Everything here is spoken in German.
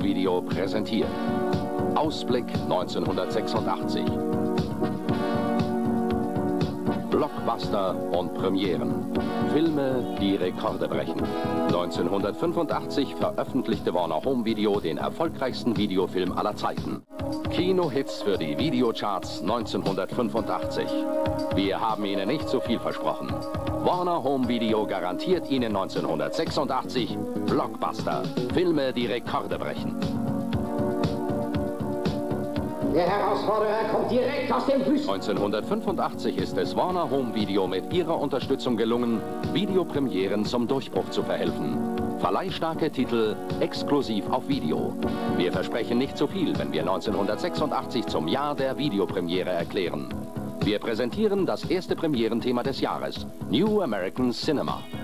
Home Video präsentiert. Ausblick 1986. Blockbuster und Premieren. Filme, die Rekorde brechen. 1985 veröffentlichte Warner Home Video den erfolgreichsten Videofilm aller Zeiten. Kinohits für die Videocharts 1985. Wir haben Ihnen nicht zu viel versprochen. Warner Home Video garantiert Ihnen 1986 Blockbuster. Filme, die Rekorde brechen. Der Herausforderer kommt direkt aus dem Wüsten. 1985 ist es Warner Home Video mit ihrer Unterstützung gelungen, Videopremieren zum Durchbruch zu verhelfen. Verleihstarke Titel exklusiv auf Video. Wir versprechen nicht zu viel, wenn wir 1986 zum Jahr der Videopremiere erklären. Wir präsentieren das erste Premierenthema des Jahres, New American Cinema.